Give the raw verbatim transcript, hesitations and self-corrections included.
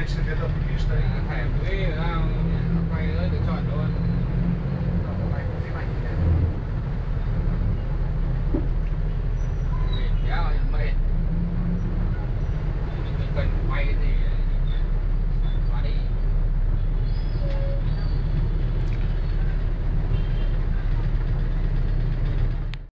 Thầy sẽ viết là một cái thẻ quý quay nữa để chọn luôn.